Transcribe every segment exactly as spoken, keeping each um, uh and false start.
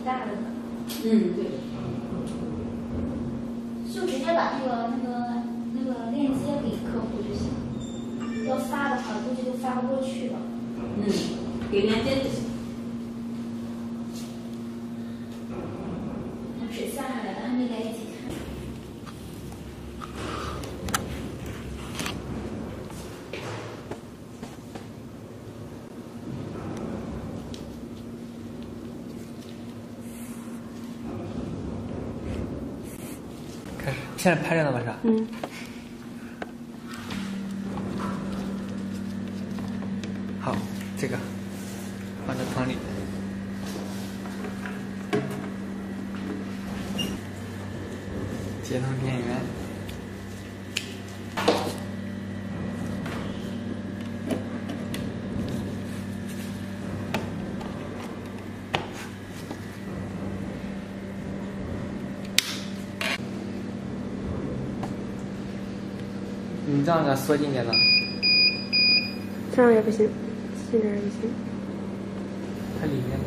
挺大的呢。 嗯，对。 就直接把那个那个那个链接给客户就行。要发的话，估计就发不过去了。 嗯，给链接就行。 纸下下来的，还没来得及看。 开始，现在拍着呢吧？是吧？ 嗯。 好，这个放在汤里。接通电源。你这样给它缩进点呢？ 这样也不行，近点也行。 它里面的。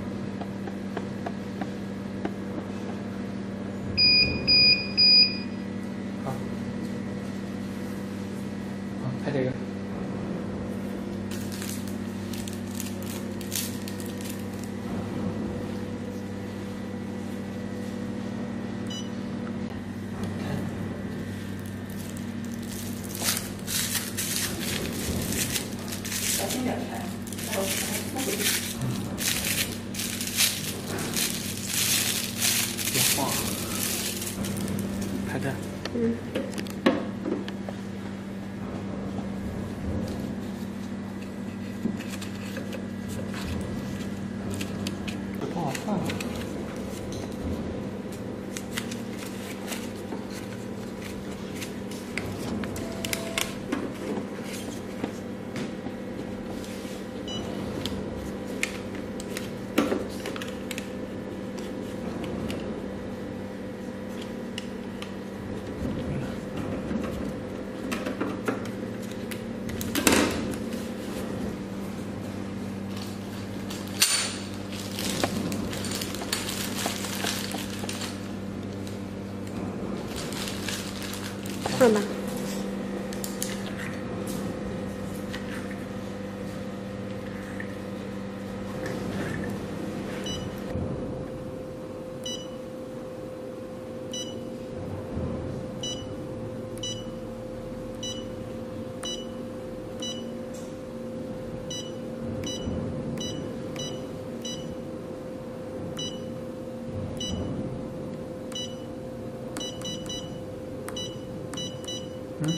好，好，拍这个。 小心点拍，待会儿拍不回去。 别晃，拍这。 嗯。 不好放。 放吧。 嗯。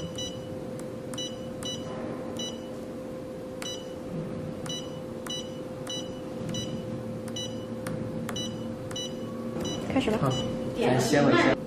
开始吧。 好，咱先我先。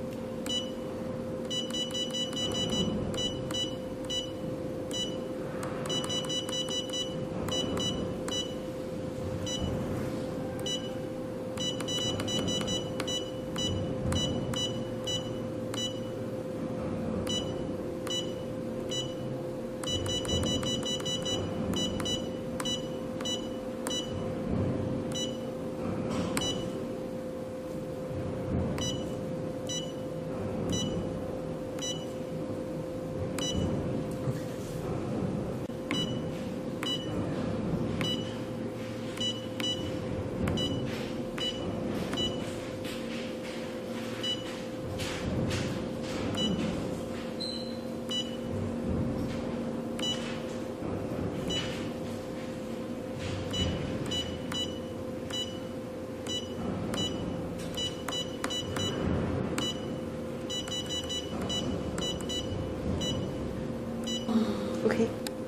OK。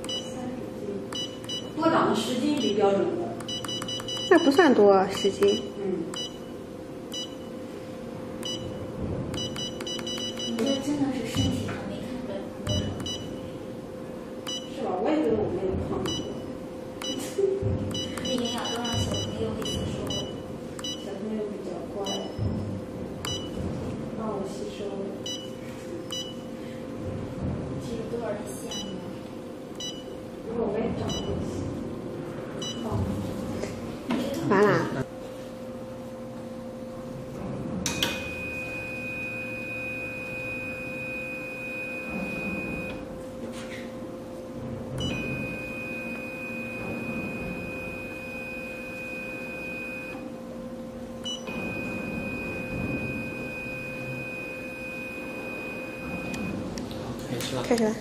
多长的十斤比标准的？ 那不算多，十斤。 嗯。 你这真的是身体还没看出来胖多少。 是吧？我也觉得我没有胖多。 这营养都让小朋友给吸收了。 小朋友比较乖，让我吸收了。 这有多少人羡慕？ 如果我也长得行。 完了。 开始了。 开始了。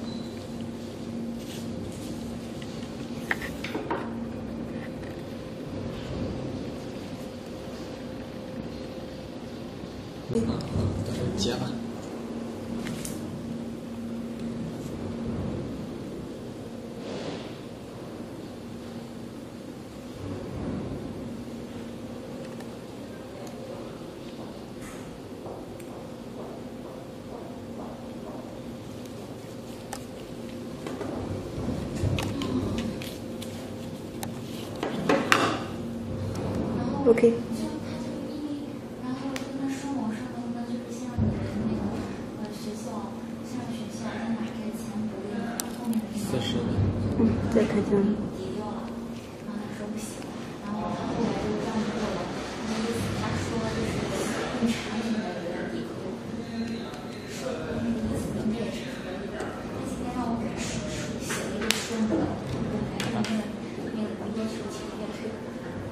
嗯，到时候接吧。 OK。 就他就因为，然后跟他说网上的那就是像你的那个呃学校，像学校他哪个前不对，后面的四十的。 嗯，再看清楚。 抵掉了，然后他说不行，然后他后来就让你过了，然后就是他说就是用产品的原理和说那个意思应该也是可以的，他今天让我给他写写了一个说明，我还让那个那个要求企业退款。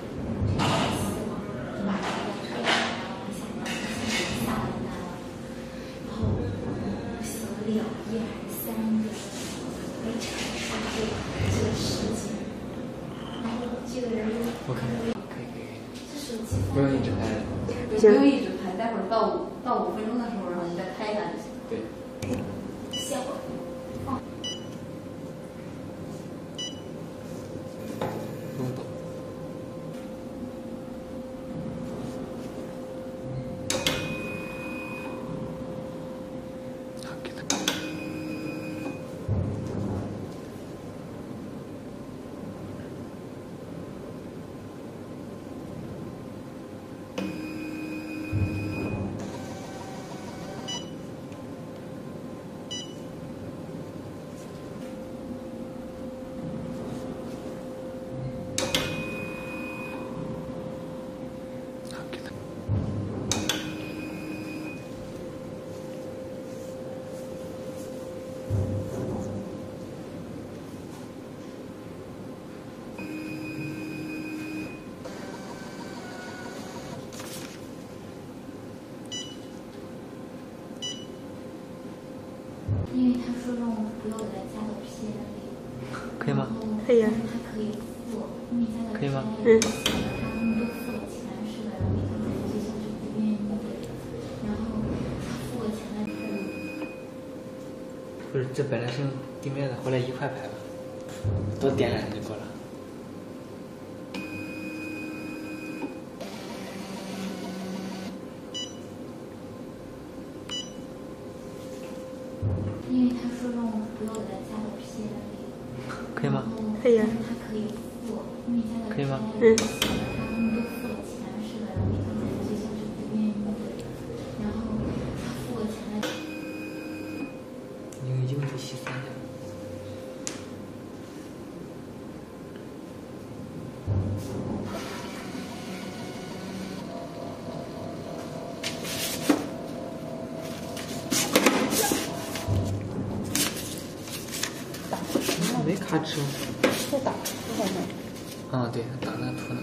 两页还是三页，没阐述这个这个事情，然后这个人就我看可以可以， 这手机不用一直拍的。 对，不用一直拍，待会儿到五到五分钟的时候，然后你再拍一下就行。 对。 歇会儿。放。 不用动。好，给他。 因为他说让我们不要给他加到 P M 里， 可以吗？ 可以啊。 他可以付，因为加到 P M 里，他们都付了钱似的，然后每个学校就不愿意给，然后他付了钱了之后。 不是，这本来是用地面的，后来一块拍了，多点两下就够了。 因为他说让我们不要给他加到 P M 里， 可以吗？ 可以啊。 他可以付，因为加到 P M 里， 可以吗？ 嗯。 他们都付了钱似的，然后每个学校就不愿意给，然后他付了钱了。 用英语洗三下。没卡纸。 再打图好像。 啊，对，打那图呢。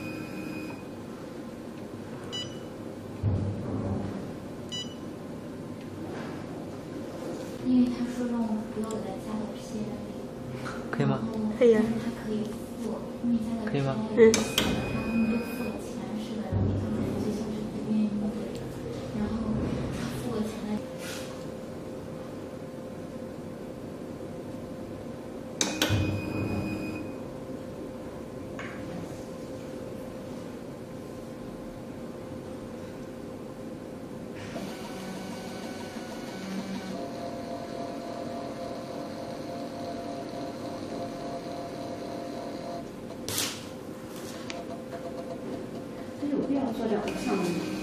因为他说让我们不要给他加到 P M 里， 可以吗？ 可以啊。 他可以付，因为加到 P M 里， 可以吗？ 嗯。 他们都付了钱似的，然后每个学校就不愿意给，然后他付了钱了。 这有必要做两个项目吗？